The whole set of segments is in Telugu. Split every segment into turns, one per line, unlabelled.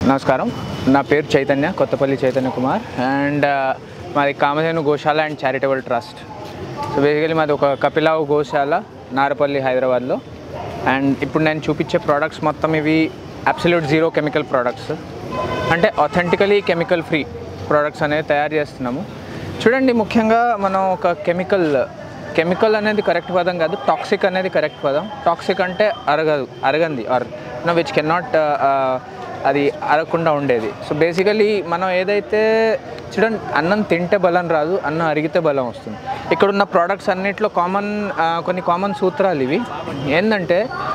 నమస్కారం, నా పేరు చైతన్య, కొత్తపల్లి చైతన్య కుమార్. అండ్ మాది Kamadhenu Goshala and charitable trust. So basically మాది ఒక కపిలావు గోశాల, నారపల్లి, హైదరాబాద్లో. అండ్ ఇప్పుడు నేను చూపించే ప్రోడక్ట్స్ మొత్తం ఇవి అబ్సల్యూట్ జీరో కెమికల్ ప్రోడక్ట్స్, అంటే ఆథెంటికలీ కెమికల్ ఫ్రీ ప్రోడక్ట్స్ అనేవి తయారు చేస్తున్నాము. చూడండి, ముఖ్యంగా మనం ఒక కెమికల్ అనేది కరెక్ట్ పదం కాదు, టాక్సిక్ అనేది కరెక్ట్ పదం. టాక్సిక్ అంటే అరగంది ఆర్ విచ్ కెన్ నాట్ అది అరగకుండా ఉండేది. సో బేసికలీ మనం ఏదైతే చూడండి, అన్నం తింటే బలం రాదు, అన్నం అరిగితే బలం వస్తుంది. ఇక్కడున్న ప్రోడక్ట్స్ అన్నింటిలో కొన్ని కామన్ సూత్రాలు ఇవి. ఏంటంటే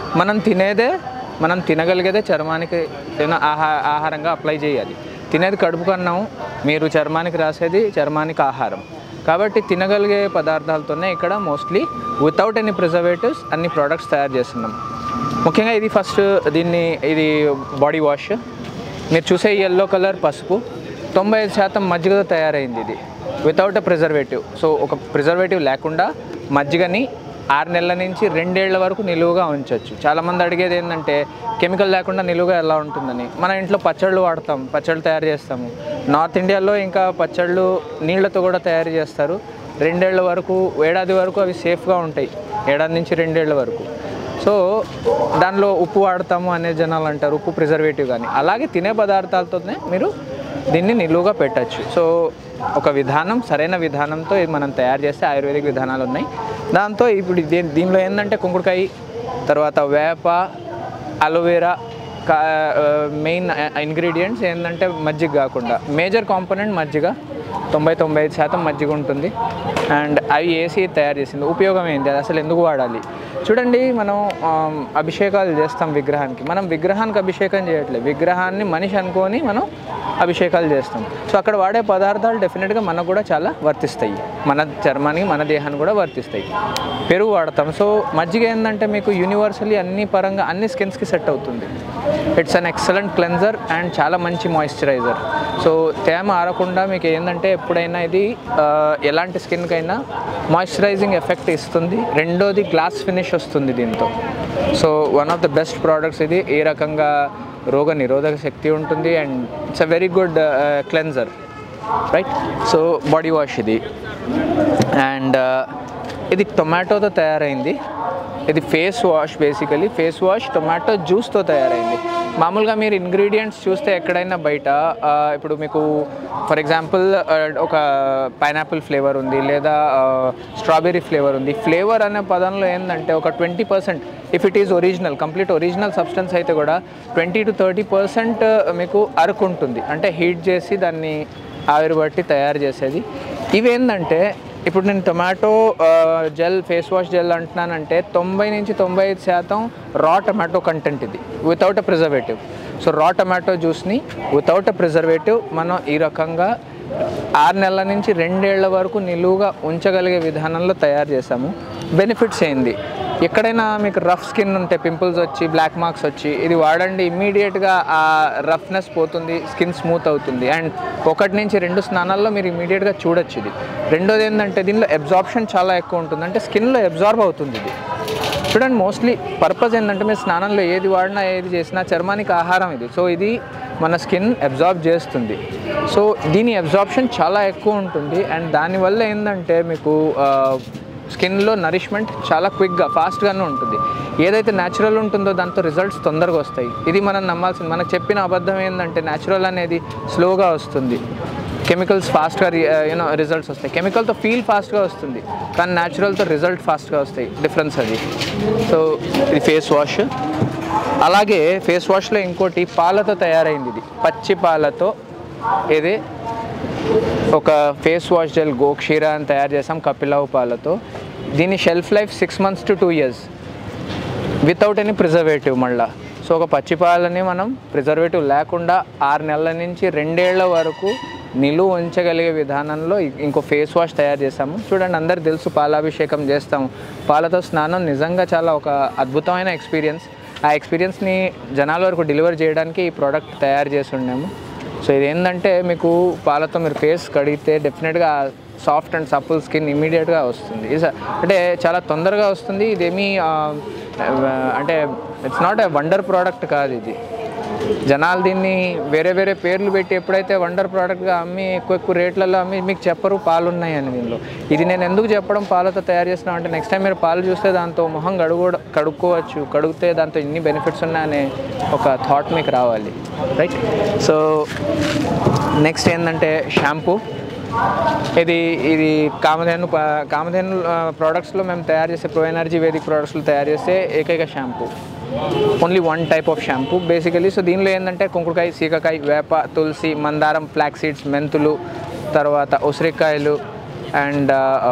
మనం తినగలిగేదే చర్మానికి ఆహారంగా అప్లై చేయాలి. తినేది కడుపుకు అన్నం, మీరు చర్మానికి రాసేది చర్మానికి ఆహారం. కాబట్టి తినగలిగే పదార్థాలతోనే ఇక్కడ మోస్ట్లీ వితౌట్ ఎనీ ప్రిజర్వేటివ్స్ అన్ని ప్రోడక్ట్స్ తయారు చేస్తున్నాం. ముఖ్యంగా ఇది బాడీ వాష్. మీరు చూసే ఎల్లో కలర్ పసుపు 95% మజ్జిగతో తయారైంది. ఇది వితౌట్ ప్రిజర్వేటివ్. సో ఒక ప్రిజర్వేటివ్ లేకుండా మజ్జిగని 6 నెలల నుంచి 2 ఏళ్ల వరకు నిలువుగా ఉంచవచ్చు. చాలామంది అడిగేది ఏంటంటే కెమికల్ లేకుండా నిలువుగా ఎలా ఉంటుందని. మన ఇంట్లో పచ్చళ్ళు తయారు చేస్తాము. నార్త్ ఇండియాలో ఇంకా పచ్చళ్ళు నీళ్లతో కూడా తయారు చేస్తారు. 2 ఏళ్ల వరకు, ఏడాది వరకు అవి సేఫ్గా ఉంటాయి, ఏడాది నుంచి 2 ఏళ్ల వరకు. సో దానిలో ఉప్పు వాడతాము అనే జనాలు అంటారు, ఉప్పు ప్రిజర్వేటివ్. కానీ అలాగే తినే పదార్థాలతోనే మీరు దీన్ని నిలువుగా పెట్టచ్చు. సో ఒక విధానం, సరైన విధానంతో ఇది మనం తయారు చేస్తే ఆయుర్వేదిక్ విధానాలు ఉన్నాయి. దాంతో ఇప్పుడు దీనిలో ఏంటంటే కుంకుడుకాయ, తర్వాత వేప, అలోవెరా, మెయిన్ ఇంగ్రీడియంట్స్ ఏంటంటే మజ్జిగ కాకుండా మేజర్ కాంపోనెంట్ మజ్జిగ. 90-95% మజ్జిగ ఉంటుంది. అండ్ అవి వేసి తయారు చేసింది. ఉపయోగం ఏంటి, అది అసలు ఎందుకు వాడాలి? చూడండి, మనం అభిషేకాలు చేస్తాం విగ్రహానికి. మనం విగ్రహానికి అభిషేకం చేయట్లేదు, విగ్రహాన్ని మనిషి అనుకొని మనం అభిషేకాలు చేస్తాం. సో అక్కడ వాడే పదార్థాలు డెఫినెట్గా మనకు కూడా చాలా వర్తిస్తాయి, మన చర్మానికి, మన దేహానికి కూడా వర్తిస్తాయి. పెరుగు వాడతాం. సో మజ్జిగ ఏంటంటే మీకు యూనివర్సల్లీ అన్ని పరంగా అన్ని స్కిన్స్కి సెట్ అవుతుంది. It's an excellent cleanser and చాలా మంచి మాయిశ్చరైజర్. సో తేమ ఆరకుండా మీకు ఏంటంటే ఎప్పుడైనా ఇది ఎలాంటి స్కిన్కైనా మాయిశ్చరైజింగ్ ఎఫెక్ట్ ఇస్తుంది. రెండోది గ్లాస్ ఫినిష్ వస్తుంది దీంతో. So one of the best products ఇది. ఏ రకంగా రోగ నిరోధక శక్తి ఉంటుంది and it's a very good cleanser, right? So body wash ఇది. అండ్ ఇది టొమాటోతో తయారైంది. ఇది face wash. Basically face wash tomato జ్యూస్తో తయారైంది. మామూలుగా మీరు ఇంగ్రీడియంట్స్ చూస్తే ఎక్కడైనా బయట ఇప్పుడు మీకు ఫర్ ఎగ్జాంపుల్ ఒక పైనాపిల్ ఫ్లేవర్ ఉంది, లేదా స్ట్రాబెర్రీ ఫ్లేవర్ ఉంది. ఫ్లేవర్ అనే పదంలో ఏంటంటే ఒక 20%, if it is original, complete original substance అయితే కూడా 20-30% మీకు అరుకుంటుంది. అంటే హీట్ చేసి దాన్ని ఆవిరి బట్టి తయారు చేసేది. ఇవేంటంటే ఇప్పుడు నేను tomato gel, face wash gel అంటున్నానంటే 90-95% రా టొమాటో కంటెంట్ ఇది, without a preservative. So raw tomato జ్యూస్ని వితౌట్ ఎ ప్రిజర్వేటివ్ మనం ఈ రకంగా 6 నెలల నుంచి 2 ఏళ్ల వరకు నిలువుగా ఉంచగలిగే విధానంలో తయారు చేసాము. బెనిఫిట్స్ ఏంది? ఎక్కడైనా మీకు రఫ్ స్కిన్ ఉంటే, పింపుల్స్ వచ్చి, బ్లాక్ మార్క్స్ వచ్చి, ఇది వాడండి. ఇమ్మీడియట్గా ఆ రఫ్నెస్ పోతుంది, స్కిన్ స్మూత్ అవుతుంది. అండ్ 1 నుంచి 2 స్నానాల్లో మీరు ఇమీడియట్గా చూడొచ్చు ఇది. రెండోది ఏంటంటే దీనిలో అబ్జార్ప్షన్ చాలా ఎక్కువ ఉంటుంది, అంటే స్కిన్లో అబ్జార్బ్ అవుతుంది ఇది. చూడండి, మోస్ట్లీ పర్పస్ ఏంటంటే మీరు స్నానంలో ఏది వాడినా, ఏది చేసినా చర్మానికి ఆహారం ఇది. సో ఇది మన స్కిన్ అబ్జార్బ్ చేస్తుంది. సో దీని అబ్జార్ప్షన్ చాలా ఎక్కువ ఉంటుంది. అండ్ దానివల్ల ఏంటంటే మీకు స్కిన్లో నరిష్మెంట్ చాలా క్విక్గా, ఫాస్ట్గానే ఉంటుంది. ఏదైతే న్యాచురల్ ఉంటుందో దాంతో రిజల్ట్స్ తొందరగా వస్తాయి. ఇది మనం నమ్మాల్సింది. మనకు చెప్పిన అబద్ధం ఏంటంటే న్యాచురల్ అనేది స్లోగా వస్తుంది, కెమికల్స్ ఫాస్ట్గా రిజల్ట్స్ వస్తాయి. కెమికల్తో ఫీల్ ఫాస్ట్గా వస్తుంది, కానీ న్యాచురల్తో రిజల్ట్ ఫాస్ట్గా వస్తాయి. డిఫరెన్స్ అది. సో ఇది ఫేస్ వాష్. అలాగే ఫేస్ వాష్లో ఇంకోటి పాలతో తయారైంది. ఇది పచ్చి పాలతో ఇది ఒక ఫేస్ వాష్ జెల్ గోక్షీరా అని తయారు చేసాం కపిలావు పాలతో. దీని shelf life 6 months to 2 years without any preservative. మళ్ళీ సో ఒక పచ్చి పాలని మనం ప్రిజర్వేటివ్ లేకుండా 6 నెలల నుంచి 2 ఏళ్ల వరకు నిలువ ఉంచగలిగే విధానంలో ఇంకో ఫేస్ వాష్ తయారు చేసాము. చూడండి, అందరు తెలుసు పాలాభిషేకం చేస్తాము. పాలతో స్నానం నిజంగా చాలా ఒక అద్భుతమైన ఎక్స్పీరియన్స్. ఆ ఎక్స్పీరియన్స్ని జనాల వరకు డెలివర్ చేయడానికి ఈ ప్రోడక్ట్ తయారు చేసి ఉన్నాము. సో ఇదేంటంటే మీకు పాలతో మీరు ఫేస్ కడిగితే డెఫినెట్గా సాఫ్ట్ అండ్ సపుల్ స్కిన్ ఇమీడియట్గా వస్తుంది. అంటే చాలా తొందరగా వస్తుంది. ఇదేమీ అంటే it's not a wonder product కాదు ఇది. జనాలు దీన్ని వేరే వేరే పేర్లు పెట్టి ఎప్పుడైతే వండర్ ప్రోడక్ట్గా అమ్మి ఎక్కువ రేట్లలో అమ్మి మీకు చెప్పరు పాలు ఉన్నాయని. దీనిలో ఇది నేను ఎందుకు చెప్పడం పాలతో తయారు చేస్తున్నాను అంటే నెక్స్ట్ టైం మీరు పాలు చూస్తే దాంతో మొహం కడుక్కోవచ్చు, కడిగితే దాంతో ఇన్ని బెనిఫిట్స్ ఉన్నాయనే ఒక థాట్ మీకు రావాలి, రైట్? సో నెక్స్ట్ ఏంటంటే షాంపూ. ఇది కామధేను ప్రోడక్ట్స్లో మేము తయారు చేసే ప్రో ఎనర్జీ వేదిక్ ప్రోడక్ట్స్లో తయారు చేసే ఏకైక shampoo, only one type of shampoo basically. So దీనిలో ఏంటంటే కుంకుడుకాయ, సీకాకాయ, వేప, తులసి, మందారం, ఫ్లాక్ సీడ్స్, మెంతులు, తర్వాత ఉసిరికాయలు అండ్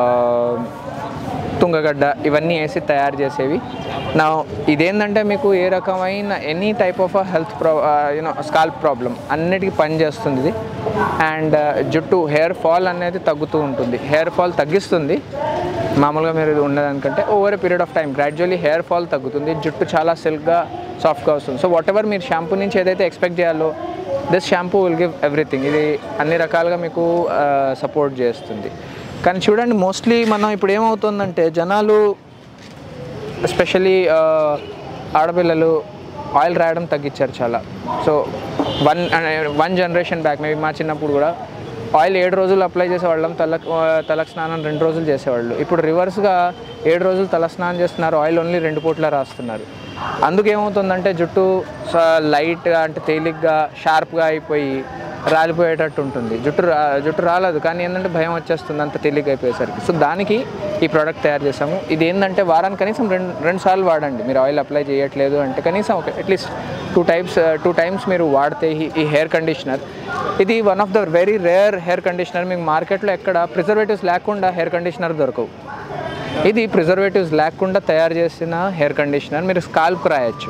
తుంగగడ్డ ఇవన్నీ వేసి తయారు చేసేవి. నా ఇదేంటంటే మీకు ఏ రకమైన any type of health scalp problem అన్నిటికీ పనిచేస్తుంది ఇది. అండ్ జుట్టు హెయిర్ ఫాల్ అనేది తగ్గుతూ ఉంటుంది, హెయిర్ ఫాల్ తగ్గిస్తుంది. మామూలుగా మీరు ఇది ఉన్నదానికంటే over a period of time gradually hair fall తగ్గుతుంది, జుట్టు చాలా సిల్క్గా సాఫ్ట్గా వస్తుంది. సో వాట్ ఎవర్ మీరు షాంపూ నుంచి ఏదైతే ఎక్స్పెక్ట్ చేయాలో this shampoo will give everything. ఇది అన్ని రకాలుగా మీకు సపోర్ట్ చేస్తుంది. కానీ చూడండి మోస్ట్లీ మనం ఇప్పుడు ఏమవుతుందంటే జనాలు ఎస్పెషలీ ఆడపిల్లలు ఆయిల్ రాయడం తగ్గించారు చాలా. So one generation back maybe మా చిన్నప్పుడు కూడా ఆయిల్ 7 రోజులు అప్లై చేసేవాళ్ళం, తలకు స్నానం 2 రోజులు చేసేవాళ్ళు. ఇప్పుడు రివర్స్గా 7 రోజులు తల స్నానం చేస్తున్నారు, ఆయిల్ ఓన్లీ 2 పూట్ల రాస్తున్నారు. అందుకేమవుతుందంటే జుట్టు లైట్గా అంటే తేలిగ్గా షార్ప్గా అయిపోయి రాలిపోయేటట్టు ఉంటుంది. జుట్టు రాలేదు కానీ ఏంటంటే భయం వచ్చేస్తుంది అంత తేలిగ్గా అయిపోయేసరికి. సో దానికి ఈ ప్రోడక్ట్ తయారు చేసాము. ఇది ఏంటంటే వారానికి కనీసం రెండు సార్లు వాడండి. మీరు ఆయిల్ అప్లై చేయట్లేదు అంటే కనీసం అట్లీస్ట్ 2 టైమ్స్ మీరు వాడితే ఈ హెయిర్ కండిషనర్, ఇది one of the very rare hair conditioner. మీకు మార్కెట్లో ఎక్కడ ప్రిజర్వేటివ్స్ లేకుండా హెయిర్ కండిషనర్ దొరకవు. ఇది ప్రిజర్వేటివ్స్ లేకుండా తయారు చేసిన హెయిర్ కండిషనర్. మీరు స్కాల్ప్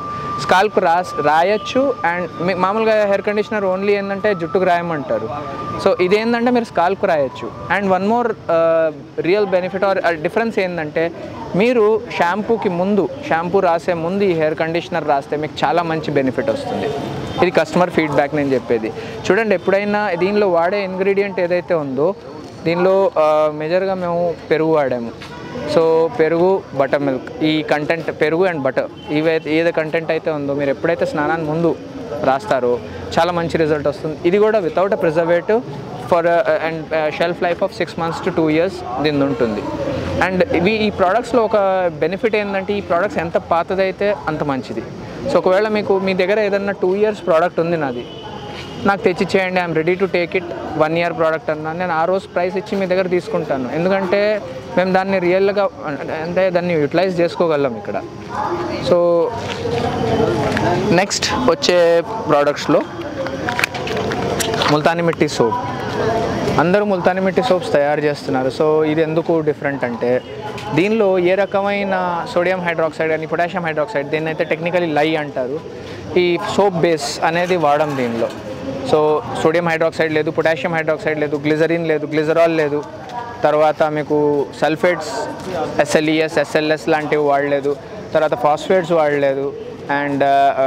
రాయొచ్చు అండ్ మామూలుగా హెయిర్ కండిషనర్ ఓన్లీ ఏంటంటే జుట్టుకు రాయమంటారు. సో ఇదేంటంటే మీరు స్కాల్ప్ రాయొచ్చు. And one more real benefit or difference ఏంటంటే మీరు షాంపూ రాసే ముందు ఈ హెయిర్ కండిషనర్ రాస్తే మీకు చాలా మంచి బెనిఫిట్ వస్తుంది. ఇది కస్టమర్ ఫీడ్బ్యాక్ నేను చెప్పేది. చూడండి ఎప్పుడైనా దీనిలో వాడే ఇంగ్రీడియంట్ ఏదైతే ఉందో దీనిలో మేజర్గా మేము పెరుగు వాడాము. సో పెరుగు, బటర్ మిల్క్, ఈ కంటెంట్ పెరుగు అండ్ బటర్ ఏదో కంటెంట్ అయితే ఉందో మీరు ఎప్పుడైతే స్నానాన్ని ముందు రాస్తారో చాలా మంచి రిజల్ట్ వస్తుంది. ఇది కూడా without a preservative for and shelf life of 6 months to 2 years దీని ఉంటుంది. అండ్ ఈ ప్రోడక్ట్స్లో ఒక బెనిఫిట్ ఏంటంటే ఈ ప్రోడక్ట్స్ ఎంత పాతదైతే అంత మంచిది. సో ఒకవేళ మీ దగ్గర ఏదన్నా 2 years ప్రోడక్ట్ ఉంది నాది, నాకు తెచ్చి చేయండి, I'm ready to take it. 1 year product అన్నా నేను ఆ రోజు ప్రైస్ ఇచ్చి మీ దగ్గర తీసుకుంటాను. ఎందుకంటే మేము దాన్ని రియల్గా అంటే దాన్ని యూటిలైజ్ చేసుకోగలం ఇక్కడ. సో నెక్స్ట్ వచ్చే ప్రోడక్ట్స్లో ముల్తానీ మిట్టి సోప్. అందరూ ముల్తానీ మిట్టి సోప్స్ తయారు చేస్తున్నారు. సో ఇది ఎందుకు డిఫరెంట్ అంటే దీనిలో ఏ రకమైన సోడియం హైడ్రాక్సైడ్ కానీ పొటాషియం హైడ్రాక్సైడ్, దీన్ని అయితే టెక్నికలీ లై అంటారు, ఈ సోప్ బేస్ అనేది వాడడం దీనిలో. సో సోడియం హైడ్రాక్సైడ్ లేదు, పొటాషియం హైడ్రాక్సైడ్ లేదు, గ్లిజరిన్ లేదు, గ్లిజరాల్ లేదు, తర్వాత మీకు సల్ఫేట్స్ SLES, SLS లాంటివి వాడలేదు, తర్వాత ఫాస్ఫేట్స్ వాడలేదు, అండ్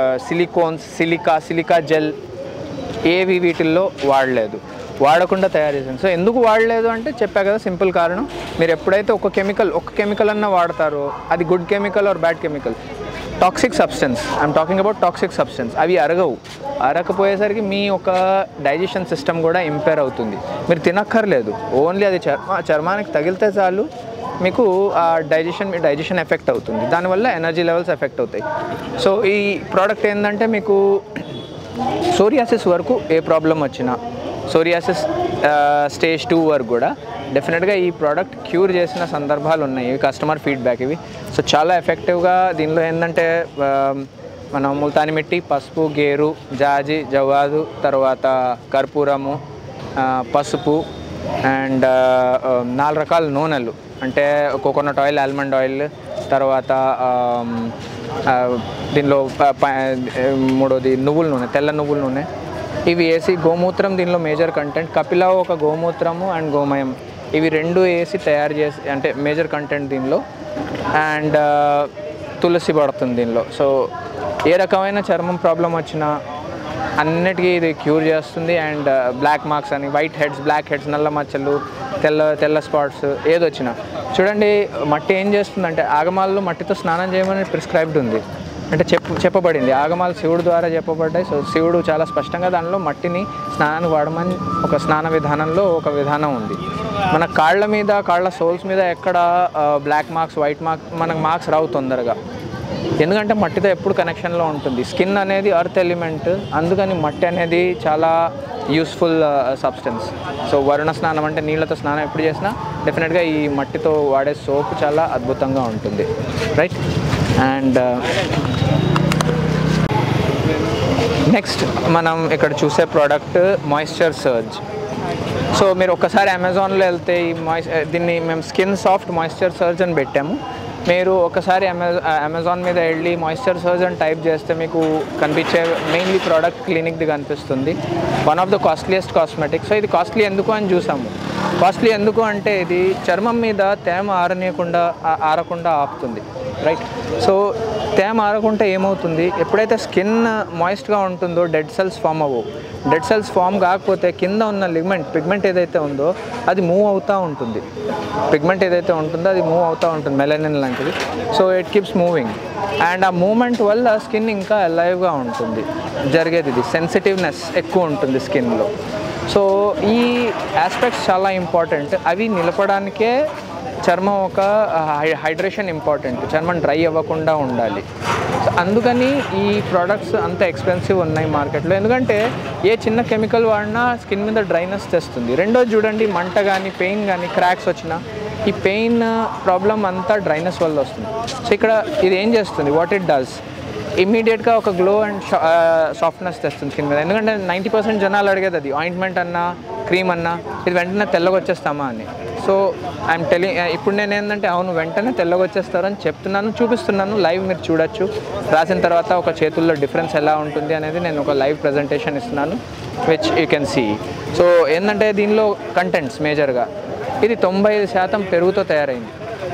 సిలికా జెల్ ఏవి వీటిల్లో వాడకుండా తయారు చేశాను. సో ఎందుకు వాడలేదు అంటే చెప్పా కదా, సింపుల్ కారణం, మీరు ఎప్పుడైతే ఒక కెమికల్ అన్న వాడతారో అది good chemical or bad chemical, toxic substance, I'm talking about toxic substance, అవి అరగపోయేసరికి మీ ఒక డైజెషన్ సిస్టమ్ కూడా ఇంపేర్ అవుతుంది. మీరు తినక్కర్లేదు, ఓన్లీ అది చర్మానికి తగిలితే చాలు మీకు ఆ డైజెషన్ ఎఫెక్ట్ అవుతుంది, దానివల్ల ఎనర్జీ లెవెల్స్ ఎఫెక్ట్ అవుతాయి. సో ఈ ప్రోడక్ట్ ఏంటంటే మీకు సోరియాసిస్ వరకు ఏ ప్రాబ్లం వచ్చినా, సోరియాసిస్ స్టేజ్ 2 వరకు కూడా డెఫినెట్గా ఈ ప్రోడక్ట్ క్యూర్ చేసిన సందర్భాలు ఉన్నాయి. ఇవి కస్టమర్ ఫీడ్బ్యాక్ ఇవి. సో చాలా ఎఫెక్టివ్గా దీనిలో ఏంటంటే మనం ముల్తానీ మిట్టి, పసుపు, గేరు, జాజి, జవాదు, తర్వాత కర్పూరము, పసుపు అండ్ 4 రకాల నూనెలు అంటే కోకోనట్ ఆయిల్, ఆల్మండ్ ఆయిల్, తర్వాత దీనిలో మూడోది నువ్వుల నూనె, తెల్ల నువ్వుల నూనె, ఇవి వేసి గోమూత్రం దీనిలో మేజర్ కంటెంట్, కపిల ఒక గోమూత్రము అండ్ గోమయం, ఇవి 2 వేసి తయారు చేసి అంటే మేజర్ కంటెంట్ దీనిలో. అండ్ తులసి పడుతుంది దీనిలో. సో ఏ రకమైన చర్మం ప్రాబ్లం వచ్చినా అన్నిటికీ ఇది క్యూర్ చేస్తుంది. అండ్ బ్లాక్ మార్క్స్ అని, వైట్ హెడ్స్, బ్లాక్ హెడ్స్, నల్ల మచ్చలు, తెల్ల స్పాట్స్ ఏదొచ్చినా చూడండి. మట్టి ఏం చేస్తుందంటే ఆగమాల్లో మట్టితో స్నానం చేయమని ప్రిస్క్రైబ్డ్ ఉంది. అంటే చెప్పబడింది, ఆగమాలు శివుడు ద్వారా చెప్పబడ్డాయి. సో శివుడు చాలా స్పష్టంగా దానిలో మట్టిని స్నానానికి వాడమని ఒక స్నాన విధానంలో ఒక విధానం ఉంది. మన కాళ్ళ మీద, కాళ్ళ సోల్స్ మీద ఎక్కడ బ్లాక్ మార్క్స్, వైట్ మార్క్స్, మనకు మార్క్స్ రావు తొందరగా, ఎందుకంటే మట్టితో ఎప్పుడు కనెక్షన్లో ఉంటుంది. స్కిన్ అనేది ఎర్త్ ఎలిమెంట్, అందుకని మట్టి అనేది చాలా యూస్ఫుల్ సబ్స్టెన్స్. సో వరుణ స్నానం అంటే నీళ్ళతో స్నానం ఎప్పుడు చేసినా డెఫినెట్గా ఈ మట్టితో వాడే సోప్ చాలా అద్భుతంగా ఉంటుంది, రైట్. అండ్ నెక్స్ట్ మనం ఇక్కడ చూసే ప్రోడక్ట్ మాయిశ్చర్ సర్జ్. సో మీరు ఒక్కసారి అమెజాన్లో వెళ్తే ఈ దీన్ని మేము స్కిన్ సాఫ్ట్ మాయిశ్చర్ సర్జ్ అని పెట్టాము. మీరు ఒకసారి అమెజాన్ మీద వెళ్ళి మాయిశ్చర్ సర్జ్ అని టైప్ చేస్తే మీకు కనిపించే మెయిన్లీ ప్రోడక్ట్ క్లినిక్ది కనిపిస్తుంది. One of the costliest cosmetics. So ఇది కాస్ట్లీ ఎందుకు అని చూసాము. కాస్ట్లీ ఎందుకు అంటే ఇది చర్మం మీద తేమ ఆరకుండా ఆపుతుంది, రైట్. సో తేమ ఆరకుంటే ఏమవుతుంది, ఎప్పుడైతే స్కిన్ మాయిస్ట్గా ఉంటుందో డెడ్ సెల్స్ ఫామ్ అవ్వవు. డెడ్ సెల్స్ ఫామ్ కాకపోతే కింద ఉన్న పిగ్మెంట్ ఏదైతే ఉందో అది మూవ్ అవుతూ ఉంటుంది. పిగ్మెంట్ ఏదైతే ఉంటుందో అది మూవ్ అవుతూ ఉంటుంది, మెలనిన్ లాంటిది. So it keeps moving, and ఆ మూమెంట్ వల్ల స్కిన్ ఇంకా అలైవ్గా ఉంటుంది. జరిగేది ఇది సెన్సిటివ్నెస్ ఎక్కువ ఉంటుంది స్కిన్లో. సో ఈ ఆస్పెక్ట్స్ చాలా ఇంపార్టెంట్. అవి నిలపడానికే చర్మం ఒక హైడ్రేషన్ ఇంపార్టెంట్, చర్మం డ్రై అవ్వకుండా ఉండాలి. సో అందుకని ఈ ప్రోడక్ట్స్ అంత ఎక్స్పెన్సివ్ ఉన్నాయి మార్కెట్లో, ఎందుకంటే ఏ చిన్న కెమికల్ వాడినా స్కిన్ మీద డ్రైనెస్ తెస్తుంది. రెండోది చూడండి, మంట కానీ పెయిన్ కానీ క్రాక్స్ వచ్చినా ఈ పెయిన్ ప్రాబ్లం అంతా డ్రైనెస్ వల్ల వస్తుంది. సో ఇక్కడ ఇది ఏం చేస్తుంది, వాట్ ఇట్ డస్, ఇమ్మీడియట్గా ఒక గ్లో అండ్ సాఫ్ట్నెస్ తెస్తుంది స్కిన్ మీద. ఎందుకంటే 90% జనాలు అడిగేది అది, ఆయింట్మెంట్ అన్నా క్రీమ్ అన్నా ఇది వెంటనే తెల్లగా వచ్చేస్తామా అని. సో ఐఎమ్ టెలింగ్, ఇప్పుడు నేను ఏంటంటే అవును వెంటనే తెల్లగా వచ్చేస్తారని చెప్తున్నాను, చూపిస్తున్నాను. లైవ్ మీరు చూడొచ్చు, రాసిన తర్వాత ఒక చేతుల్లో డిఫరెన్స్ ఎలా ఉంటుంది అనేది నేను ఒక లైవ్ ప్రజెంటేషన్ ఇస్తున్నాను, which you can see. So ఏంటంటే దీనిలో కంటెంట్స్ మేజర్గా ఇది 95% పెరుగుతో తయారైంది.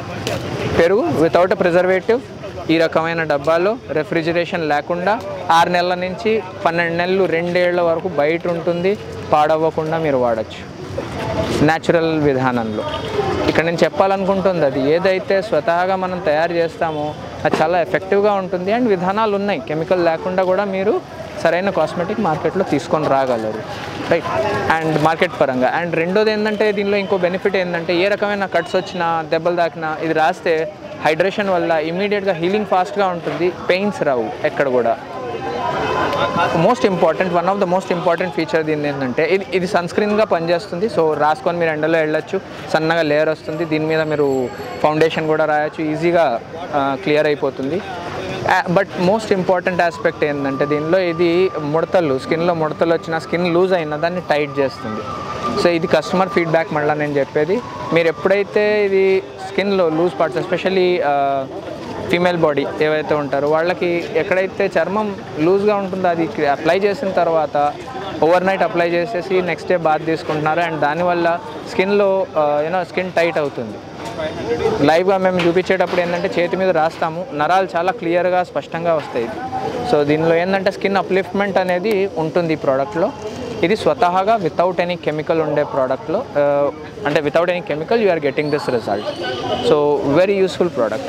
పెరుగు వితౌట్ ప్రిజర్వేటివ్, ఈ రకమైన డబ్బాలో రెఫ్రిజిరేషన్ లేకుండా 6 నెలల నుంచి 12 నెలలు 2 ఏళ్ల వరకు బయట ఉంటుంది, పాడవ్వకుండా మీరు వాడచ్చు న్యాచురల్ విధానంలో. ఇక్కడ నేను చెప్పాలనుకుంటుంది అది ఏదైతే స్వతహాగా మనం తయారు చేస్తామో అది చాలా ఎఫెక్టివ్గా ఉంటుంది. అండ్ విధానాలు ఉన్నాయి, కెమికల్ లేకుండా కూడా మీరు సరైన కాస్మెటిక్ మార్కెట్లో తీసుకొని రాగలరు, రైట్. అండ్ మార్కెట్ పరంగా. అండ్ రెండోది ఏంటంటే దీనిలో ఇంకో బెనిఫిట్ ఏంటంటే ఏ రకమైన కట్స్ వచ్చినా దెబ్బలు తాకినా ఇది రాస్తే హైడ్రేషన్ వల్ల ఇమీడియట్గా హీలింగ్ ఫాస్ట్గా ఉంటుంది, పెయిన్స్ రావు ఎక్కడ కూడా. Most important, one of the most important feature దీన్ని ఏంటంటే ఇది సన్స్క్రీన్గా పనిచేస్తుంది. సో రాసుకొని మీరు ఎండలో వెళ్ళొచ్చు, సన్నగా లేయర్ వస్తుంది, దీని మీద మీరు ఫౌండేషన్ కూడా రాయొచ్చు, ఈజీగా క్లియర్ అయిపోతుంది. బట్ మోస్ట్ ఇంపార్టెంట్ ఆస్పెక్ట్ ఏంటంటే దీనిలో ఇది ముడతలు, స్కిన్లో ముడతలు వచ్చిన, స్కిన్ లూజ్ అయినా దాన్ని టైట్ చేస్తుంది. సో ఇది కస్టమర్ ఫీడ్బ్యాక్. మళ్ళీ నేను చెప్పేది, మీరు ఎప్పుడైతే ఇది స్కిన్లో loose parts, especially female body ఏవైతే ఉంటారో వాళ్ళకి ఎక్కడైతే చర్మం లూజ్గా ఉంటుందో అది అప్లై చేసిన తర్వాత ఓవర్ నైట్ అప్లై చేసేసి నెక్స్ట్ డే బాత్ తీసుకుంటున్నారు, అండ్ దానివల్ల స్కిన్లో స్కిన్ టైట్ అవుతుంది. లైవ్గా మేము చూపించేటప్పుడు ఏంటంటే చేతి మీద రాస్తాము, నరాలు చాలా క్లియర్గా స్పష్టంగా వస్తాయి. సో దీనిలో ఏంటంటే స్కిన్ అప్లిఫ్ట్మెంట్ అనేది ఉంటుంది ఈ ప్రోడక్ట్లో. ఇది స్వతహాగా వితౌట్ ఎనీ కెమికల్ ఉండే ప్రోడక్ట్లో, అంటే without any chemical you are getting this result. So very useful product.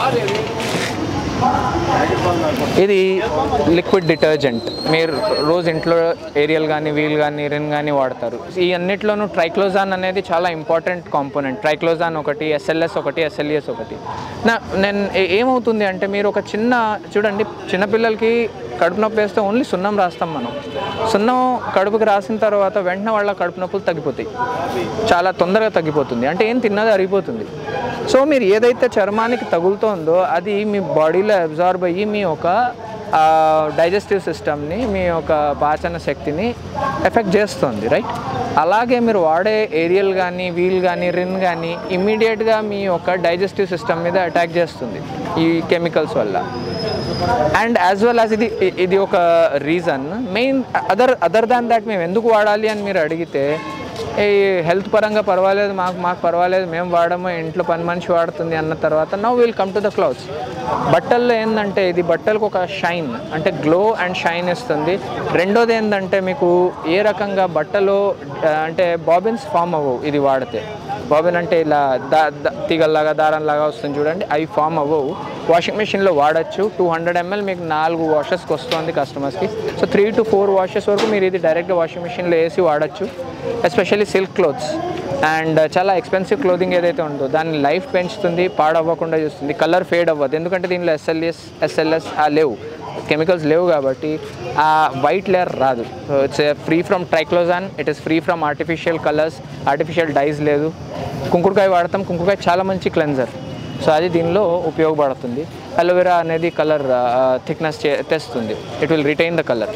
ఇది లిక్విడ్ డిటర్జెంట్. మీరు రోజు ఇంట్లో ఏరియల్ కానీ వీల్ కానీ రిన్ కానీ వాడతారు. ఈ అన్నిట్లోనూ ట్రైక్లోజాన్ అనేది చాలా ఇంపార్టెంట్ కాంపోనెంట్. ట్రైక్లోజాన్ ఒకటి, ఎస్ఎల్ఎస్ ఒకటి, ఎస్ఎల్ఈఎస్ ఒకటి. నేను ఏమవుతుంది అంటే మీరు ఒక చూడండి, చిన్నపిల్లలకి కడుపు నొప్పి వేస్తే ఓన్లీ సున్నం రాస్తాం మనం. సున్నం కడుపుకి రాసిన తర్వాత వెంటనే వాళ్ళ కడుపు నొప్పులు తగ్గిపోతాయి, చాలా తొందరగా తగ్గిపోతుంది. అంటే ఏం తిన్నది అరిగిపోతుంది. సో మీరు ఏదైతే చర్మానికి తగులుతోందో అది మీ బాడీలో అబ్జార్బ్ అయ్యి మీ ఒక డైజెస్టివ్ సిస్టమ్ని, మీ యొక్క పాచన శక్తిని ఎఫెక్ట్ చేస్తుంది, రైట్. అలాగే మీరు వాడే ఏరియల్ కానీ వీల్ కానీ రిన్ కానీ ఇమ్మీడియట్గా మీ యొక్క డైజెస్టివ్ సిస్టమ్ మీద అటాక్ చేస్తుంది ఈ కెమికల్స్ వల్ల. అండ్ యాజ్ వెల్ యాజ్ ఇది ఒక reason. Main other than that మేము ఎందుకు వాడాలి అని మీరు అడిగితే, ఈ హెల్త్ పరంగా పర్వాలేదు, మాకు పర్వాలేదు, మేము వాడము, ఇంట్లో పని మనిషి వాడుతుంది అన్న తర్వాత now will come to the clothes. బట్టల్లో ఏంటంటే ఇది బట్టలకు ఒక షైన్, అంటే గ్లో అండ్ షైన్ ఇస్తుంది. రెండోది ఏంటంటే మీకు ఏ రకంగా బట్టలో అంటే బాబిన్స్ ఫామ్ అవ్వవు ఇది వాడితే. బాబిన్ అంటే ఇలా తీగల్లాగా దారంలాగా వస్తుంది చూడండి, అవి ఫామ్ అవ్వవు. వాషింగ్ మెషిన్లో వాడచ్చు. 200 ml మీకు 4 వాషెస్కి వస్తుంది కస్టమర్స్కి. సో 3 to 4 వాషెస్ వరకు మీరు ఇది డైరెక్ట్గా వాషింగ్ మెషిన్లో వేసి వాడచ్చు. ఎస్పెషల్లీ సిల్క్ క్లోత్స్ అండ్ చాలా ఎక్స్పెన్సివ్ క్లోదింగ్ ఏదైతే ఉందో దాన్ని లైఫ్ పెంచుతుంది, పాడవ్వకుండా చూస్తుంది, కలర్ ఫేడ్ అవ్వదు. ఎందుకంటే దీనిలో ఎస్ఎల్ఎస్ లేవు, కెమికల్స్ లేవు కాబట్టి ఆ వైట్ లేయర్ రాదు. So it's free from triclosan, it is free from artificial colours, artificial dyes లేదు. కుంకుడుకాయ వాడతాం, కుంకుడుకాయ చాలా మంచి క్లెన్జర్, సో అది దీనిలో ఉపయోగపడుతుంది. అలోవెరా అనేది కలర్ థిక్నెస్ తెస్తుంది, it will retain the colour.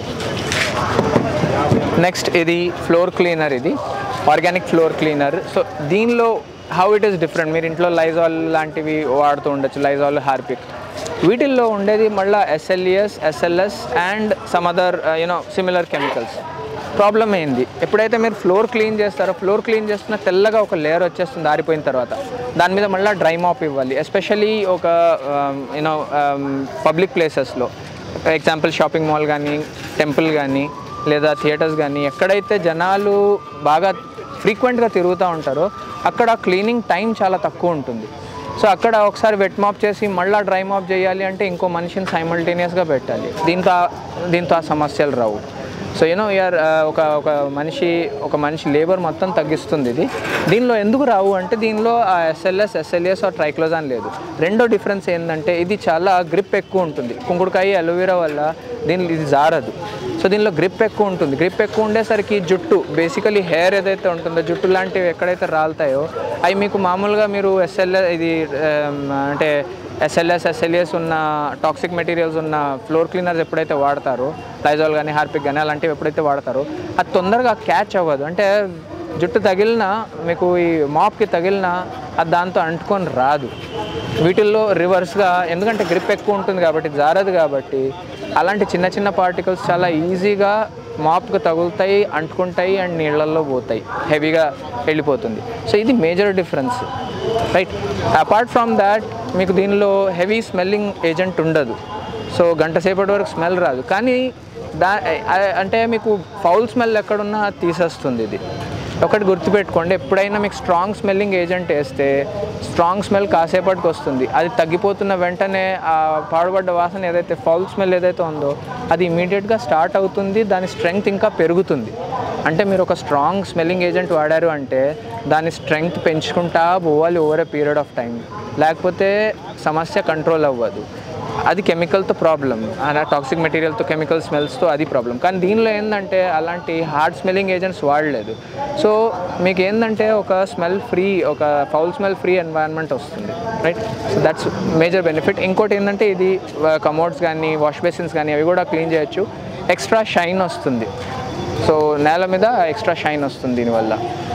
Next ఇది ఫ్లోర్ క్లీనర్, ఇది ఆర్గానిక్ ఫ్లోర్ క్లీనర్. సో దీనిలో హౌ ఇట్ ఈస్ డిఫరెంట్. మీరు ఇంట్లో లైజాల్ లాంటివి వాడుతూ ఉండొచ్చు, లైజాల్, హార్పిక్. వీటిల్లో ఉండేది మళ్ళీ SLS and some other similar chemicals. Problem ఏంది, ఎప్పుడైతే మీరు ఫ్లోర్ క్లీన్ చేస్తారో, ఫ్లోర్ క్లీన్ చేస్తున్న తెల్లగా ఒక లేయర్ వచ్చేస్తుంది ఆరిపోయిన తర్వాత, దాని మీద మళ్ళీ డ్రై మాప్ ఇవ్వాలి. ఎస్పెషల్లీ ఒక పబ్లిక్ ప్లేసెస్లో, ఎగ్జాంపుల్ షాపింగ్ మాల్ కానీ, టెంపుల్ కానీ, లేదా థియేటర్స్ కానీ, ఎక్కడైతే జనాలు బాగా ఫ్రీక్వెంట్గా తిరుగుతూ ఉంటారో అక్కడ క్లీనింగ్ టైం చాలా తక్కువ ఉంటుంది. సో అక్కడ ఒకసారి వెట్ మాప్ చేసి మళ్ళీ డ్రై మాప్ చేయాలి అంటే ఇంకో మనిషిని సైమల్టేనియస్గా పెట్టాలి. దీంతో ఆ సమస్యలు రావు. సో యూఆర్ ఒక మనిషి లేబర్ మొత్తం తగ్గిస్తుంది ఇది. దీనిలో ఎందుకు రావు అంటే దీనిలో ఆ ఎస్ఎల్ఎస్ ఆర్ ట్రైక్లోజాన్ లేదు. రెండో డిఫరెన్స్ ఏంటంటే ఇది చాలా గ్రిప్ ఎక్కువ ఉంటుంది. కుంకుడుకాయ, అలోవెరా వల్ల ఇది జారదు. సో దీనిలో గ్రిప్ ఎక్కువ ఉంటుంది. గ్రిప్ ఎక్కువ ఉండేసరికి జుట్టు, బేసికలీ హెయిర్ ఏదైతే ఉంటుందో, జుట్టు లాంటివి ఎక్కడైతే రాలుతాయో అవి మీకు మామూలుగా మీరు ఎస్ఎల్ఎస్ ఉన్న టాక్సిక్ మెటీరియల్స్ ఉన్న ఫ్లోర్ క్లీనర్స్ ఎప్పుడైతే వాడతారో, లైజాల్ కానీ, హార్పిక్ కానీ అలాంటివి ఎప్పుడైతే వాడతారో అది తొందరగా క్యాచ్ అవ్వదు. అంటే జుట్టు తగిలినా, మీకు ఈ మాప్కి తగిలినా అది దాంతో అంటుకొని రాదు. వీటిల్లో రివర్స్గా, ఎందుకంటే గ్రిప్ ఎక్కువ ఉంటుంది కాబట్టి, జారదు కాబట్టి, అలాంటి చిన్న చిన్న పార్టికల్స్ చాలా ఈజీగా మాప్కి తగులుతాయి, అంటుకుంటాయి అండ్ నీళ్ళల్లో పోతాయి, హెవీగా వెళ్ళిపోతుంది. సో ఇది major difference, right. Apart from that మీకు దీనిలో హెవీ స్మెల్లింగ్ ఏజెంట్ ఉండదు. సో గంట సేపటి వరకు స్మెల్ రాదు. కానీ అంటే మీకు ఫౌల్ స్మెల్ ఎక్కడున్నా తీసేస్తుంది ఇది. ఒకటి గుర్తుపెట్టుకోండి, ఎప్పుడైనా మీకు స్ట్రాంగ్ స్మెల్లింగ్ ఏజెంట్ వేస్తే స్ట్రాంగ్ స్మెల్ కాసేపటికి వస్తుంది. అది తగ్గిపోతున్న వెంటనే ఆ పాడుబడ్డ వాసన ఏదైతే, ఫౌల్ స్మెల్ ఏదైతే ఉందో అది ఇమీడియట్గా స్టార్ట్ అవుతుంది, దాని స్ట్రెంగ్త్ ఇంకా పెరుగుతుంది. అంటే మీరు ఒక స్ట్రాంగ్ స్మెల్లింగ్ ఏజెంట్ వాడారు అంటే దాని స్ట్రెంగ్త్ పెంచుకుంటా పోవాలి over a period of time, లేకపోతే సమస్య కంట్రోల్ అవ్వదు. అది కెమికల్తో ప్రాబ్లం, అలా టాక్సిక్ మెటీరియల్తో, కెమికల్ స్మెల్స్తో అది ప్రాబ్లం. కానీ దీనిలో ఏంటంటే అలాంటి హార్డ్ స్మెల్లింగ్ ఏజెంట్స్ వాడలేదు. సో మీకు ఏంటంటే ఒక స్మెల్ ఫ్రీ, ఒక ఫౌల్ స్మెల్ ఫ్రీ ఎన్వైరన్మెంట్ వస్తుంది, right. So that's major benefit. ఇంకోటి ఏంటంటే ఇది కమోడ్స్ కానీ, వాష్ బేసిన్స్ కానీ అవి కూడా క్లీన్ చేయొచ్చు. ఎక్స్ట్రా షైన్ వస్తుంది. సో నేల మీద ఎక్స్ట్రా షైన్ వస్తుంది దీనివల్ల.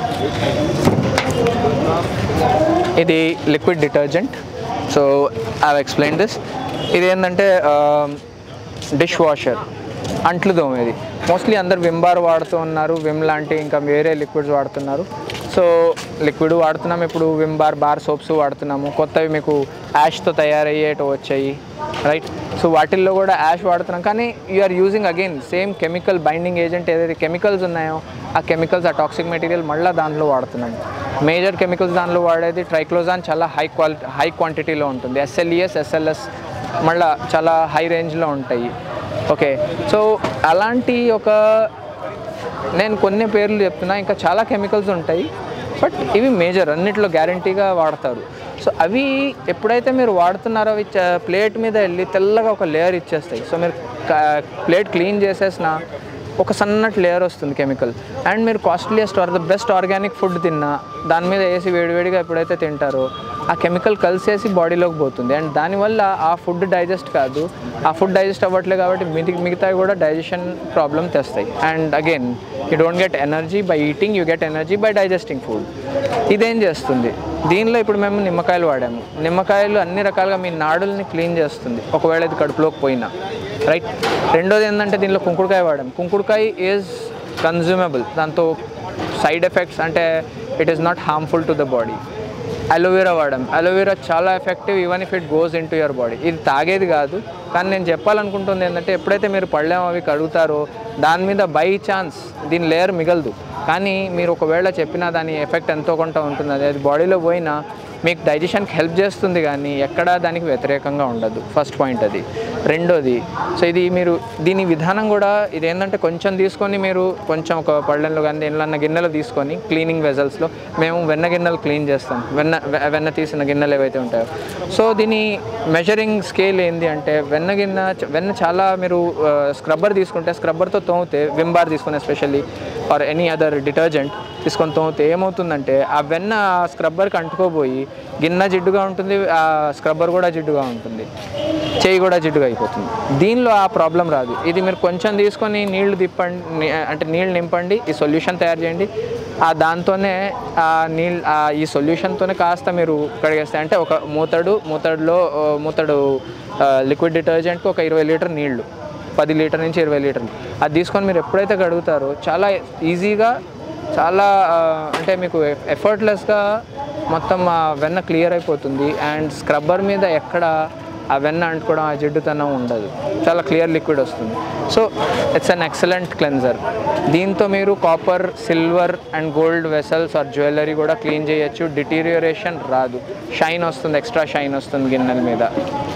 ఇది liquid detergent. So I have explain this. ఇది ఏంటంటే డిష్ వాషర్, అంట్లు దోమేది. మోస్ట్లీ అందరు విమ్ బార్ వాడుతూ ఉన్నారు, విమ్ లాంటి ఇంకా వేరే లిక్విడ్స్ వాడుతున్నారు. సో లిక్విడ్ వాడుతున్నాం ఇప్పుడు, విమ్ బార్ సోప్స్ వాడుతున్నాము. కొత్తవి మీకు యాష్తో తయారయ్యేటో వచ్చాయి, రైట్. సో వాటిల్లో కూడా యాష్ వాడుతున్నాం. కానీ you are using again same chemical binding agent, ఏదైతే కెమికల్స్ ఉన్నాయో ఆ కెమికల్స్, ఆ టాక్సిక్ మెటీరియల్ మళ్ళీ దాంట్లో వాడుతున్నాం. మేజర్ కెమికల్స్ దాంట్లో వాడేది ట్రైక్లోజాన్ చాలా హై క్వాంటిటీలో ఉంటుంది. ఎస్ఎల్ఎస్ మళ్ళీ చాలా హై రేంజ్లో ఉంటాయి. ఓకే, సో అలాంటి నేను కొన్ని పేర్లు చెప్తున్నా, ఇంకా చాలా కెమికల్స్ ఉంటాయి, బట్ ఇవి మేజర్, అన్నిట్లో గ్యారంటీగా వాడతారు. సో అవి ఎప్పుడైతే మీరు వాడుతున్నారో అవి ప్లేట్ మీద వెళ్ళి తెల్లగా ఒక లేయర్ ఇచ్చేస్తాయి. సో మీరు ప్లేట్ క్లీన్ చేసేసిన ఒక సన్నటి లేయర్ వస్తుంది కెమికల్. అండ్ మీరు costliest or the best organic food తిన్నా దాని మీద వేసి వేడివేడిగా ఎప్పుడైతే తింటారో ఆ కెమికల్ కలిసేసి బాడీలోకి పోతుంది. అండ్ దానివల్ల ఆ ఫుడ్ డైజెస్ట్ కాదు, ఆ ఫుడ్ డైజెస్ట్ అవ్వట్లేదు కాబట్టి మిగతాయి కూడా డైజెషన్ ప్రాబ్లమ్ తెస్తాయి. And again you don't get energy by eating, you get energy by digesting food. ఇదేం చేస్తుంది, దీనిలో ఇప్పుడు మేము నిమ్మకాయలు వాడాము. నిమ్మకాయలు అన్ని రకాలుగా మీ నాడుల్ని క్లీన్ చేస్తుంది ఒకవేళ ఇది కడుపులోకి పోయినా, రైట్. రెండోది ఏంటంటే దీనిలో కుంకుడుకాయ వాడాము. కుంకుడుకాయ ఈజ్ కన్జ్యూమబుల్, దాంతో సైడ్ ఎఫెక్ట్స్ అంటే it is not harmful to the body. Aloe vera వాడాం. అలోవెరా చాలా effective even if it goes into your body. ఇది తాగేది కాదు, కానీ నేను చెప్పాలనుకుంటుంది ఏంటంటే ఎప్పుడైతే మీరు పళ్ళెం అవి కడుగుతారో దాని మీద బై ఛాన్స్ దీని లేయర్ మిగలదు, కానీ మీరు ఒకవేళ చెప్పినా దాని ఎఫెక్ట్ ఎంతో కొంత ఉంటుంది. అది బాడీలో పోయినా మీకు డైజెషన్కి హెల్ప్ చేస్తుంది, కానీ ఎక్కడా దానికి వ్యతిరేకంగా ఉండదు. ఫస్ట్ పాయింట్ అది. రెండోది, సో ఇది మీరు దీని విధానం కూడా ఇది ఏంటంటే కొంచెం తీసుకొని మీరు కొంచెం ఒక పళ్ళెంలో కానీ దేనిలో గిన్నెలు తీసుకొని క్లీనింగ్ వెజల్స్లో మేము వెన్న గిన్నెలు క్లీన్ చేస్తాం, వెన్న తీసిన గిన్నెలు ఏవైతే ఉంటాయో. సో దీని మెజరింగ్ స్కేల్ ఏంటి అంటే వెన్న చాలా మీరు స్క్రబ్బర్ తీసుకుంటే స్క్రబ్బర్తో తోమితే విమ్ బార్ తీసుకుని especially or any other detergent తీసుకొని తోమితే ఏమవుతుందంటే ఆ వెన్న స్క్రబ్బర్కి అంటుకోబోయి గిన్నె జిడ్డుగా ఉంటుంది, ఆ స్క్రబ్బర్ కూడా జిడ్డుగా ఉంటుంది, చేయి కూడా జిడ్డుగా అయిపోతుంది. దీనిలో ఆ ప్రాబ్లం రాదు. ఇది మీరు కొంచెం తీసుకొని నీళ్లు తిప్పండి, అంటే నీళ్ళు నింపండి, ఈ సొల్యూషన్ తయారు చేయండి, దాంతోనే ఈ సొల్యూషన్తోనే కాస్త మీరు కడిగేస్తే అంటే ఒక మూతడు లిక్విడ్ డిటర్జెంట్కి ఒక 20 లీటర్ నీళ్లు, 10 లీటర్ నుంచి 20 లీటర్లు అది తీసుకొని మీరు ఎప్పుడైతే కడుగుతారో చాలా ఈజీగా, చాలా అంటే మీకు ఎఫర్ట్లెస్గా మొత్తం ఆ వెన్న క్లియర్ అయిపోతుంది. అండ్ స్క్రబ్బర్ మీద ఎక్కడ ఆ వెన్న అంటుకోవడం, ఆ జిడ్డుతనం ఉండదు, చాలా క్లియర్ లిక్విడ్ వస్తుంది. So it's an excellent cleanser. దీంతో మీరు copper, silver and gold vessels or jewellery కూడా క్లీన్ చేయొచ్చు. డిటీరియోరేషన్ రాదు, షైన్ వస్తుంది, ఎక్స్ట్రా షైన్ వస్తుంది గిన్నెల మీద.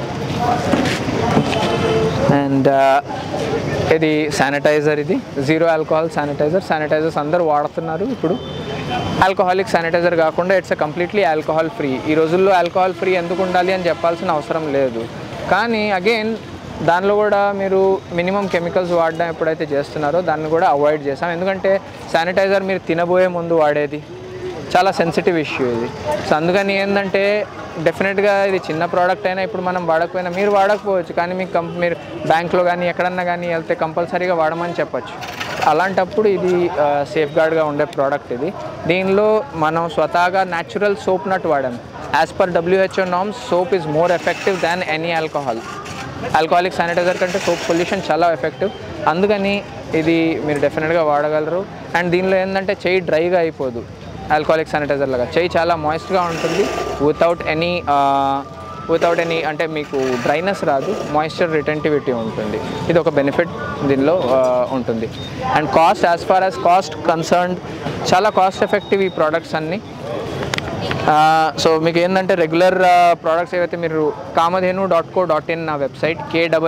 అండ్ ఇది శానిటైజర్, ఇది 0 ఆల్కహాల్ శానిటైజర్స్ అందరూ వాడుతున్నారు ఇప్పుడు. ఆల్కహాలిక్ శానిటైజర్ కాకుండా ఇట్స్ కంప్లీట్లీ ఆల్కహాల్ ఫ్రీ. ఈ రోజుల్లో ఆల్కహాల్ ఫ్రీ ఎందుకు ఉండాలి అని చెప్పాల్సిన అవసరం లేదు, కానీ అగైన్ దానిలో కూడా మీరు మినిమం కెమికల్స్ వాడడం ఎప్పుడైతే చేస్తున్నారో దాన్ని కూడా అవాయిడ్ చేస్తాం. ఎందుకంటే శానిటైజర్ మీరు తినబోయే ముందు వాడేది చాలా సెన్సిటివ్ ఇష్యూ ఇది. సో అందుకని ఏంటంటే డెఫినెట్గా ఇది చిన్న ప్రోడక్ట్ అయినా ఇప్పుడు మనం వాడకపోయినా, మీరు వాడకపోవచ్చు కానీ మీరు బ్యాంక్లో కానీ ఎక్కడన్నా కానీ వెళ్తే కంపల్సరీగా వాడమని చెప్పచ్చు. అలాంటప్పుడు ఇది సేఫ్ గార్డ్గా ఉండే ప్రోడక్ట్ ఇది. దీనిలో మనం స్వతహాగా న్యాచురల్ సోప్ నట్ వాడాం. As per WHO norms soap is more effective than any alcoholic sanitizer కంటే సోప్ సొల్యూషన్ చాలా ఎఫెక్టివ్. అందుకని ఇది మీరు డెఫినెట్గా వాడగలరు. అండ్ దీనిలో ఏంటంటే చెయ్యి డ్రైగా అయిపోదు ఆల్కహాలిక్ శానిటైజర్ లాగా, చెయ్యి చాలా మాయిస్ట్గా ఉంటుంది వితౌట్ ఎనీ అంటే మీకు డ్రైనెస్ రాదు, మాయిశ్చర్ రిటెంటివిటీ ఉంటుంది. ఇది ఒక బెనిఫిట్ దీనిలో ఉంటుంది. And cost, as far as cost concerned, చాలా కాస్ట్ ఎఫెక్టివ్ ఈ ప్రోడక్ట్స్ అన్నీ. సో మీకు ఏంటంటే రెగ్యులర్ ప్రోడక్ట్స్ ఏవైతే మీరు kamadhenu.co.in నా వెబ్సైట్,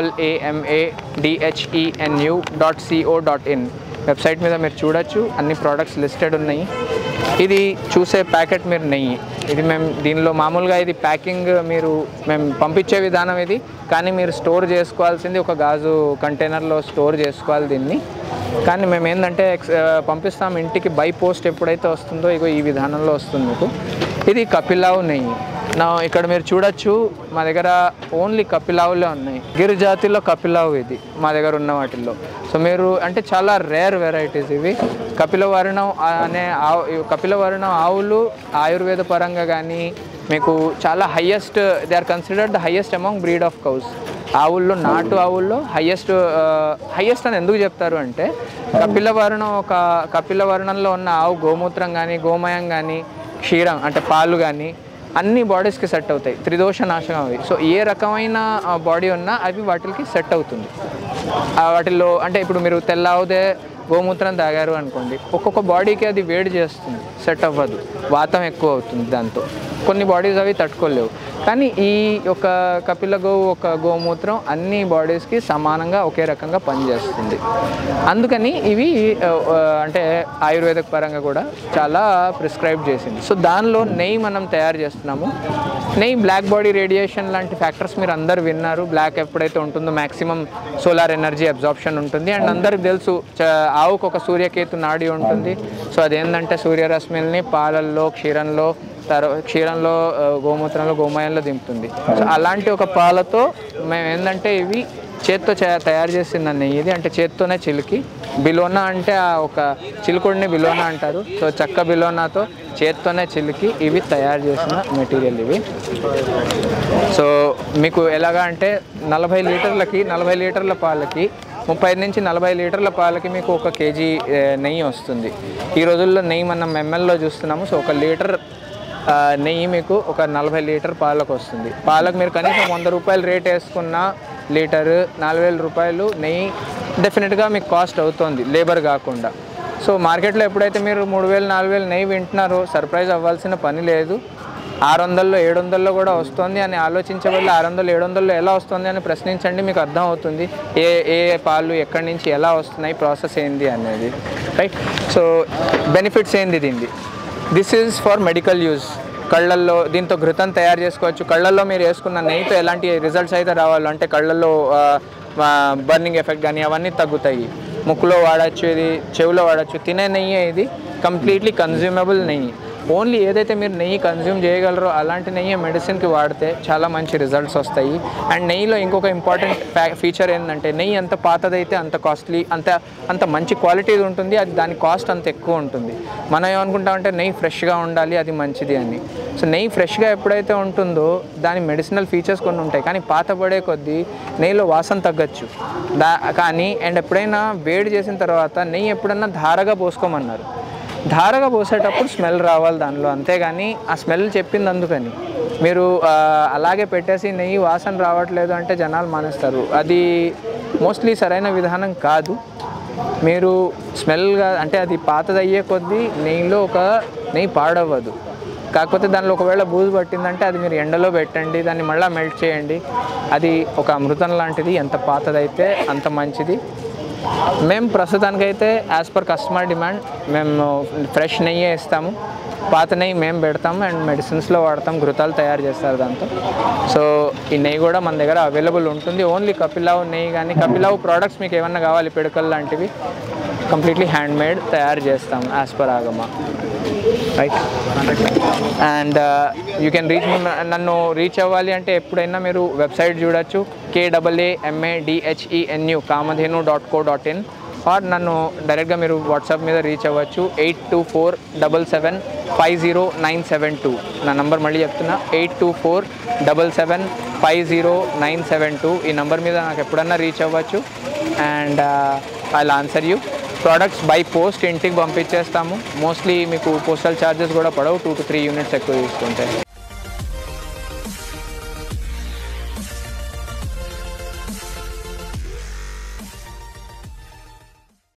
KAAMADHENU.co.in వెబ్సైట్ మీద మీరు చూడొచ్చు, అన్ని ప్రోడక్ట్స్ లిస్టెడ్ ఉన్నాయి. ఇది చూసే ప్యాకెట్ మీరు నెయ్యి, ఇది మేము దీనిలో మామూలుగా ఇది ప్యాకింగ్ మేము పంపించే విధానం ఇది, కానీ మీరు స్టోర్ చేసుకోవాల్సింది ఒక గాజు కంటైనర్లో స్టోర్ చేసుకోవాలి దీన్ని. కానీ మేము ఏంటంటే పంపిస్తాం ఇంటికి బై పోస్ట్ ఎప్పుడైతే వస్తుందో ఇగో ఈ విధానంలో వస్తుంది మీకు. ఇది కపిలావు నెయ్యి. ఇక్కడ మీరు చూడొచ్చు మా దగ్గర ఓన్లీ కపిలావులే ఉన్నాయి, గిర్ జాతిలో కపిలావు ఇది మా దగ్గర ఉన్న వాటిల్లో. సో మీరు అంటే చాలా రేర్ వెరైటీస్ ఇవి. కపిలవర్ణం ఆవులు ఆయుర్వేద పరంగా కానీ మీకు చాలా highest, they are considered the highest among breed of cows. ఆవుల్లో, నాటు ఆవుల్లో హయ్యెస్ట్ అని ఎందుకు చెప్తారు అంటే కపిలవర్ణంలో ఉన్న ఆవు గోమూత్రం కానీ గోమయం కానీ క్షీరం అంటే పాలు కానీ అన్ని బాడీస్కి సెట్ అవుతాయి, త్రిదోష నాశనం అవి. సో ఏ రకమైన బాడీ ఉన్నా అవి వాటికి సెట్ అవుతుంది. వాటిల్లో అంటే ఇప్పుడు మీరు తెల్లవుదే గోమూత్రం తాగారు అనుకోండి, ఒక్కొక్క బాడీకి అది వేడి చేస్తుంది, సెట్ అవ్వదు, వాతం ఎక్కువ అవుతుంది, దాంతో కొన్ని బాడీస్ అవి తట్టుకోలేవు. కానీ ఈ ఒక ఒక గోమూత్రం అన్ని బాడీస్కి సమానంగా ఒకే రకంగా పనిచేస్తుంది. అందుకని ఇవి అంటే ఆయుర్వేదిక పరంగా కూడా చాలా ప్రిస్క్రైబ్ చేసింది. సో దానిలో నెయ్యి మనం తయారు చేస్తున్నాము. నెయ్యి బ్లాక్ బాడీ రేడియేషన్ లాంటి ఫ్యాక్టర్స్ మీరు అందరు విన్నారు. బ్లాక్ ఎప్పుడైతే ఉంటుందో మ్యాక్సిమం సోలార్ ఎనర్జీ అబ్జార్ప్షన్ ఉంటుంది. అండ్ అందరికి తెలుసు ఆవుకు ఒక సూర్యకేతు నాడి ఉంటుంది. సో అదేంటంటే సూర్యరశ్మిల్ని పాలల్లో, క్షీరంలో, గోమూత్రంలో, గోమయంలో దింపుతుంది. సో అలాంటి ఒక పాలతో మేము ఏంటంటే ఇవి చేత్తో తయారు చేసిన నెయ్యి ఇది. అంటే చేత్తోనే చిలికి, బిలోనా అంటే ఒక చిలుకుడిని బిలోనా అంటారు. సో చెక్క బిలోనాతో చేత్తోనే చిలికి ఇవి తయారు చేసిన మెటీరియల్ ఇవి. సో మీకు ఎలాగా అంటే 40 లీటర్ల పాలకి 35 నుంచి 40 లీటర్ల పాలకి మీకు 1 కేజీ నెయ్యి వస్తుంది. ఈ రోజుల్లో నెయ్యి మనం ఎంఎల్లో చూస్తున్నాము. సో 1 లీటర్ నెయ్యి మీకు ఒక 40 లీటర్ పాలకు వస్తుంది. పాలకు మీరు కనీసం 100 రూపాయలు రేట్ వేసుకున్న లీటరు 4000 రూపాయలు నెయ్యి డెఫినెట్గా మీకు కాస్ట్ అవుతుంది లేబర్ కాకుండా. సో మార్కెట్లో ఎప్పుడైతే మీరు 3000 4000 నెయ్యి వింటున్నారో సర్ప్రైజ్ అవ్వాల్సిన పని లేదు. 600 700 కూడా వస్తుంది అని ఆలోచించబడి 600 700 ఎలా వస్తుంది అని ప్రశ్నించండి, మీకు అర్థం అవుతుంది ఏ పాలు ఎక్కడి నుంచి ఎలా వస్తున్నాయి, ప్రాసెస్ ఏంది అనేది, రైట్. సో బెనిఫిట్స్ ఏంది దీన్ని, this is for medical use. కళ్ళల్లో దీంతో ఘృతం తయారు చేసుకోవచ్చు. కళ్ళల్లో మీరు వేసుకున్న నెయ్యితో ఎలాంటి రిజల్ట్స్ అయితే రావాలో, అంటే కళ్ళల్లో బర్నింగ్ ఎఫెక్ట్ కానీ అవన్నీ తగ్గుతాయి. ముక్కులో వాడచ్చు, ఇది చెవిలో వాడచ్చు. తినే నెయ్యి ఇది కంప్లీట్లీ కన్జ్యూమబుల్ నెయ్యి. ఓన్లీ ఏదైతే మీరు నెయ్యి కన్జ్యూమ్ చేయగలరో అలాంటి నెయ్యి మెడిసిన్కి వాడితే చాలా మంచి రిజల్ట్స్ వస్తాయి. అండ్ నెయ్యిలో ఇంకొక ఇంపార్టెంట్ ఫీచర్ ఏంటంటే నెయ్యి ఎంత పాతదైతే అంత కాస్ట్లీ, అంత మంచి క్వాలిటీది ఉంటుంది, అది దాని కాస్ట్ అంత ఎక్కువ ఉంటుంది. మనం ఏమనుకుంటామంటే నెయ్యి ఫ్రెష్గా ఉండాలి, అది మంచిది అని. సో నెయ్యి ఫ్రెష్గా ఎప్పుడైతే ఉంటుందో దాని మెడిసినల్ ఫీచర్స్ కొన్ని ఉంటాయి, కానీ పాత పడే కొద్దీ నెయ్యిలో వాసన తగ్గచ్చు. కానీ అండ్ ఎప్పుడైనా వేడి చేసిన తర్వాత నెయ్యి ఎప్పుడన్నా ధారగా పోసుకోమన్నారు. ధారగా పోసేటప్పుడు స్మెల్ రావాలి దానిలో, అంతేగాని ఆ స్మెల్ చెప్పింది అందుకని మీరు అలాగే పెట్టేసి నెయ్యి వాసన రావట్లేదు అంటే జనాలు మానేస్తారు. అది మోస్ట్లీ సరైన విధానం కాదు. మీరు స్మెల్గా అంటే అది పాతది అయ్యే కొద్దీ నెయ్యి పాడవ్వదు. కాకపోతే దానిలో ఒకవేళ బూజు పట్టిందంటే అది మీరు ఎండలో పెట్టండి, దాన్ని మళ్ళీ మెల్ట్ చేయండి, అది ఒక అమృతం లాంటిది. ఎంత పాతదైతే అంత మంచిది. మేము ప్రస్తుతానికైతే యాజ్ పర్ కస్టమర్ డిమాండ్ మేము ఫ్రెష్ నెయ్యి ఇస్తాము, పాత నెయ్యి మేము పెడతాము అండ్ మెడిసిన్స్లో వాడతాం, ఘృతాలు తయారు చేస్తారు దాంతో. సో ఈ నెయ్యి కూడా మన దగ్గర అవైలబుల్ ఉంటుంది. ఓన్లీ కపిలావు నెయ్యి కానీ కపిలావు ప్రోడక్ట్స్ మీకు ఏమన్నా కావాలి, పిడకలు లాంటివి కంప్లీట్లీ హ్యాండ్ మేడ్ తయారు చేస్తాం as per Agama, right. And you can నన్ను రీచ్ అవ్వాలి అంటే ఎప్పుడైనా మీరు వెబ్సైట్ చూడొచ్చు, KAAMADHENU kamadhenu.co.in, ఆర్ నన్ను డైరెక్ట్గా మీరు వాట్సాప్ మీద రీచ్ అవ్వచ్చు 8247750972. నా నంబర్ మళ్ళీ చెప్తున్నా 8247750972. ఈ నెంబర్ మీద నాకు ఎప్పుడన్నా రీచ్ అవ్వచ్చు and I'll answer you. Products by post ఇంటికి పంపించేస్తాము. మోస్ట్లీ మీకు పోస్టల్ ఛార్జెస్ కూడా పడవు, 2 to 3 యూనిట్స్ ఎక్కువ తీసుకుంటే.